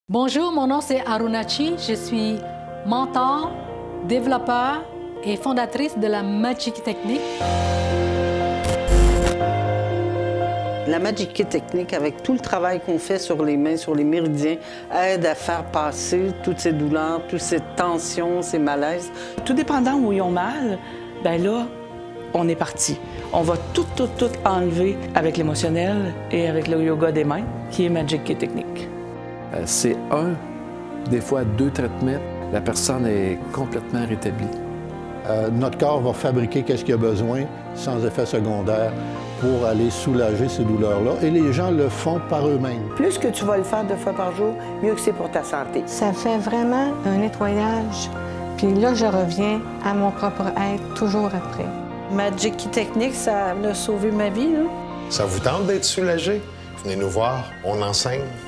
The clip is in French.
Bonjour, mon nom c'est Arunachi, je suis mentor, développeur et fondatrice de la Magic Key Technique. La Magic Key Technique, avec tout le travail qu'on fait sur les mains, sur les méridiens, aide à faire passer toutes ces douleurs, toutes ces tensions, ces malaises. Tout dépendant où ils ont mal, ben là, on est parti. On va tout enlever avec l'émotionnel et avec le yoga des mains, qui est Magic Key Technique. C'est des fois deux traitements, la personne est complètement rétablie. Notre corps va fabriquer ce qu'il a besoin sans effet secondaire pour aller soulager ces douleurs-là. Et les gens le font par eux-mêmes. Plus que tu vas le faire 2 fois par jour, mieux que c'est pour ta santé. Ça fait vraiment un nettoyage. Puis là, je reviens à mon propre être toujours après. Magic Key Technique, ça a sauvé ma vie, là. Ça vous tente d'être soulagé? Venez nous voir, on enseigne.